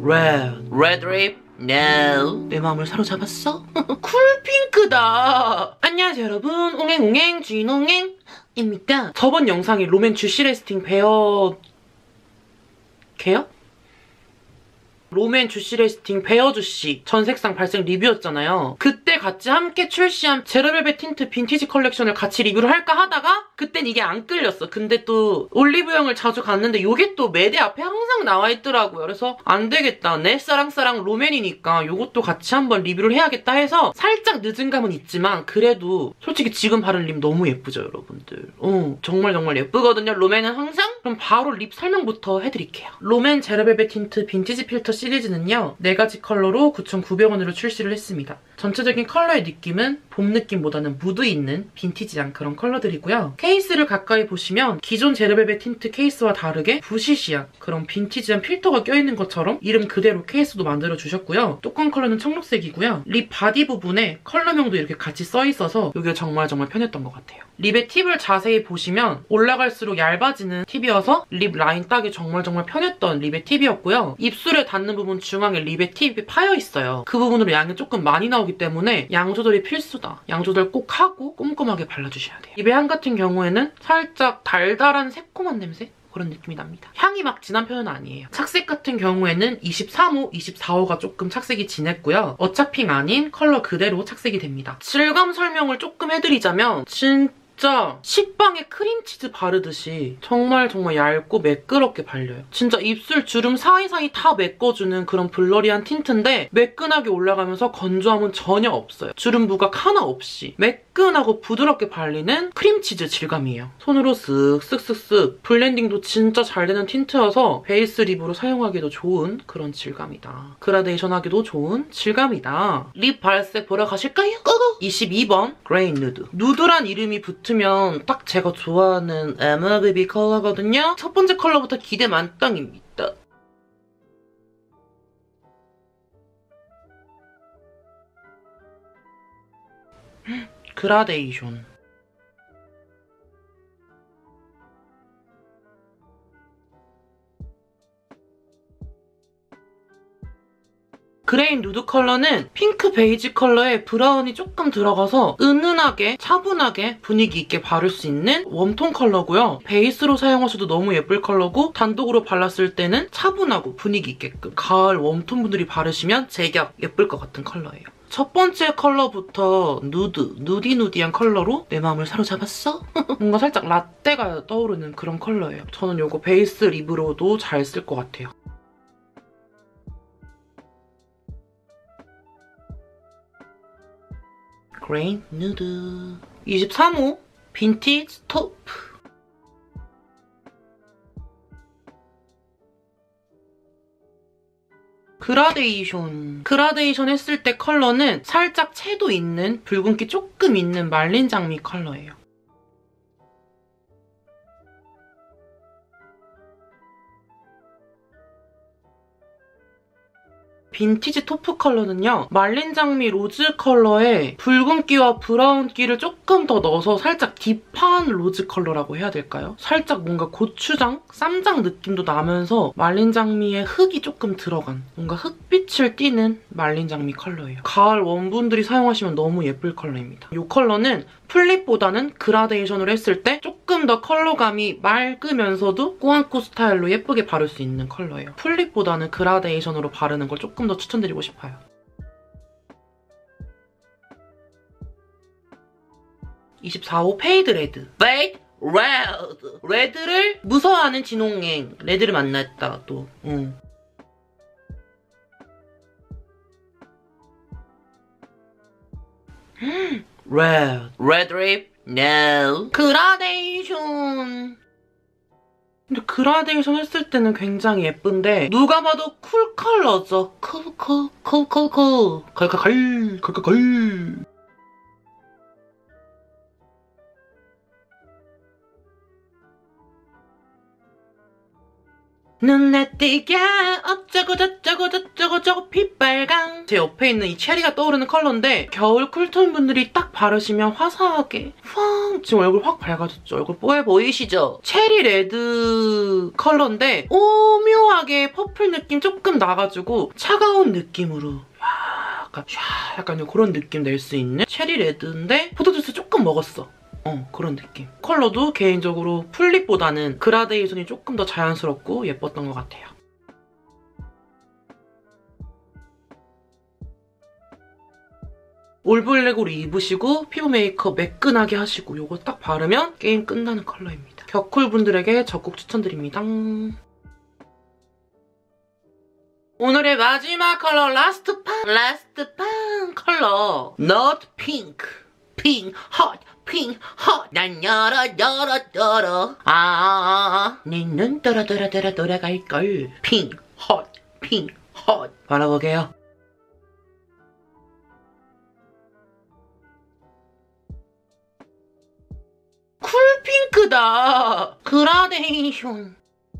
Red 립? No. 내 마음을 사로잡았어? 쿨핑크다. 안녕하세요 여러분, 옹행옹행 주인옹행입니다. 저번 영상이 롬앤 주시 레스팅 베어... 개요? 롬앤 주시 레스팅 베어 주시 전색상 발색 리뷰였잖아요. 그때 같이 함께 출시한 제로벨벳 틴트 빈티지 컬렉션을 같이 리뷰를 할까 하다가 그땐 이게 안 끌렸어. 근데 또 올리브영을 자주 갔는데 이게 또 매대 앞에 항상 나와 있더라고요. 그래서 안 되겠다. 내 사랑 롬앤이니까 이것도 같이 한번 리뷰를 해야겠다 해서 살짝 늦은 감은 있지만 그래도 솔직히 지금 바른 립 너무 예쁘죠, 여러분들? 정말 예쁘거든요. 롬앤은 항상. 그럼 바로 립 설명부터 해드릴게요. 롬앤 제로벨벳 틴트 빈티지 필터 시리즈는요, 4가지 컬러로 9,900원으로 출시를 했습니다. 전체적인 컬러의 느낌은 봄 느낌보다는 무드 있는 빈티지한 그런 컬러들이고요. 케이스를 가까이 보시면 기존 제로벨벳 틴트 케이스와 다르게 부시시한 그런 빈티지한 필터가 껴있는 것처럼 이름 그대로 케이스도 만들어주셨고요. 뚜껑 컬러는 청록색이고요. 립 바디 부분에 컬러명도 이렇게 같이 써있어서 이게 정말 편했던 것 같아요. 립의 팁을 자세히 보시면 올라갈수록 얇아지는 팁이어서 립 라인 따기 정말 편했던 립의 팁이었고요. 입술에 닿는 부분 중앙에 립의 팁이 파여있어요. 그 부분으로 양이 조금 많이 나오기 때문에 양 조절이 필수다. 양 조절 꼭 하고 꼼꼼하게 발라주셔야 돼요. 립의 향 같은 경우에는 살짝 달달한 새콤한 냄새? 그런 느낌이 납니다. 향이 막 진한 편은 아니에요. 착색 같은 경우에는 23호, 24호가 조금 착색이 진했고요. 어차핑 아닌 컬러 그대로 착색이 됩니다. 질감 설명을 조금 해드리자면 진짜 식빵에 크림치즈 바르듯이 정말 얇고 매끄럽게 발려요. 진짜 입술 주름 사이사이 다 메꿔주는 그런 블러리한 틴트인데 매끈하게 올라가면서 건조함은 전혀 없어요. 주름 부각 하나 없이 매끈하고 부드럽게 발리는 크림치즈 질감이에요. 손으로 쓱쓱쓱쓱 블렌딩도 진짜 잘 되는 틴트여서 베이스 립으로 사용하기도 좋은 그런 질감이다. 그라데이션 하기도 좋은 질감이다. 립 발색 보러 가실까요? 고고! 22번 그레이 누드. 누드란 이름이 붙으면 딱 제가 좋아하는 에머베비 컬러거든요. 첫 번째 컬러부터 기대 만땅입니다. 그라데이션. 그레인 누드 컬러는 핑크 베이지 컬러에 브라운이 조금 들어가서 은은하게 차분하게 분위기 있게 바를 수 있는 웜톤 컬러고요. 베이스로 사용하셔도 너무 예쁠 컬러고 단독으로 발랐을 때는 차분하고 분위기 있게끔 가을 웜톤 분들이 바르시면 제격 예쁠 것 같은 컬러예요. 첫 번째 컬러부터 누디한 컬러로 내 마음을 사로잡았어? 뭔가 살짝 라떼가 떠오르는 그런 컬러예요. 저는 이거 베이스 립으로도 잘 쓸 것 같아요. 그레이 누드 23호 빈티지 토프. 그라데이션 했을 때 컬러는 살짝 채도 있는 붉은기 조금 있는 말린 장미 컬러예요. 빈티지 토프 컬러는요, 말린 장미 로즈 컬러에 붉은기와 브라운기를 조금 더 넣어서 살짝 딥한 로즈 컬러라고 해야 될까요? 살짝 뭔가 고추장, 쌈장 느낌도 나면서 말린 장미에 흙이 조금 들어간 뭔가 흑빛을 띠는 말린 장미 컬러예요. 가을 웜분들이 사용하시면 너무 예쁠 컬러입니다. 이 컬러는 플립보다는 그라데이션으로 했을 때 조금 더 컬러감이 맑으면서도 꾸안꾸 스타일로 예쁘게 바를 수 있는 컬러예요. 플립보다는 그라데이션으로 바르는 걸 조금 더 추천드리고 싶어요. (24호) 페이드 레드. 레드를 무서워하는 진홍행. 레드를 만났다 또. Red 립? No. 그라데이션. 근데 그라데이션 했을 때는 굉장히 예쁜데 누가 봐도 쿨 컬러죠. 쿨. 눈에 띄게 어쩌고 저쩌고 저쩌고 저쩌고 핏빨강. 제 옆에 있는 이 체리가 떠오르는 컬러인데 겨울 쿨톤 분들이 딱 바르시면 화사하게 팡. 지금 얼굴 확 밝아졌죠? 얼굴 뽀해 보이시죠? 체리 레드 컬러인데 오묘하게 퍼플 느낌 조금 나가지고 차가운 느낌으로 약간 그런 느낌 낼 수 있는 체리 레드인데 포도주스 조금 먹었어. 그런 느낌. 컬러도 개인적으로 풀립보다는 그라데이션이 조금 더 자연스럽고 예뻤던 것 같아요. 올블랙으로 입으시고 피부 메이크업 매끈하게 하시고 이거 딱 바르면 게임 끝나는 컬러입니다. 격쿨분들에게 적극 추천드립니다. 오늘의 마지막 컬러 라스트 판 컬러 너트 핑크 핑크 핫 난 열어 네 눈 돌아갈걸 핑크 핫 바라보게요. 쿨핑크다. 그라데이션.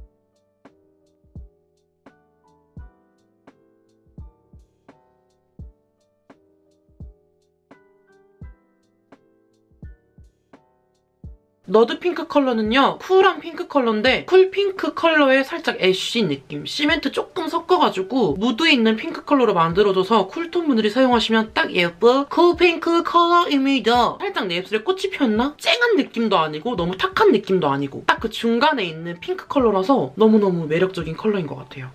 너드 핑크 컬러는요, 쿨한 핑크 컬러인데 쿨 핑크 컬러에 살짝 애쉬 느낌, 시멘트 조금 섞어가지고 무드 있는 핑크 컬러로 만들어줘서 쿨톤 분들이 사용하시면 딱 예쁜 쿨 핑크 컬러입니다. 살짝 내 입술에 꽃이 피었나? 쨍한 느낌도 아니고 너무 탁한 느낌도 아니고 딱 그 중간에 있는 핑크 컬러라서 너무너무 매력적인 컬러인 것 같아요.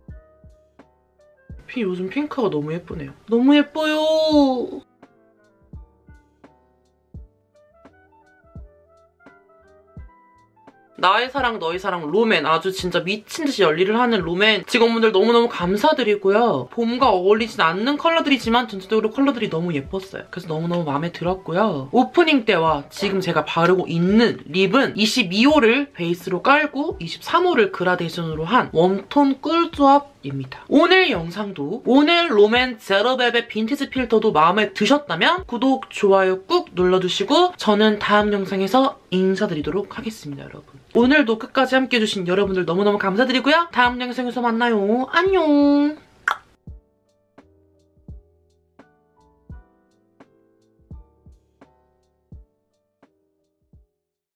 요즘 핑크가 너무 예쁘네요. 너무 예뻐요. 나의 사랑 너의 사랑 롬앤 아주 진짜 미친듯이 열일을 하는 롬앤 직원분들 너무너무 감사드리고요. 봄과 어울리진 않는 컬러들이지만 전체적으로 컬러들이 너무 예뻤어요. 그래서 너무너무 마음에 들었고요. 오프닝 때와 지금 제가 바르고 있는 립은 22호를 베이스로 깔고 23호를 그라데이션으로 한 웜톤 꿀조합입니다. 오늘 영상도 오늘 롬앤 제로벨벳 빈티지 필터도 마음에 드셨다면 구독, 좋아요 꾹 눌러주시고 저는 다음 영상에서 인사드리도록 하겠습니다, 여러분. 오늘도 끝까지 함께해주신 여러분들 너무너무 감사드리고요. 다음 영상에서 만나요. 안녕!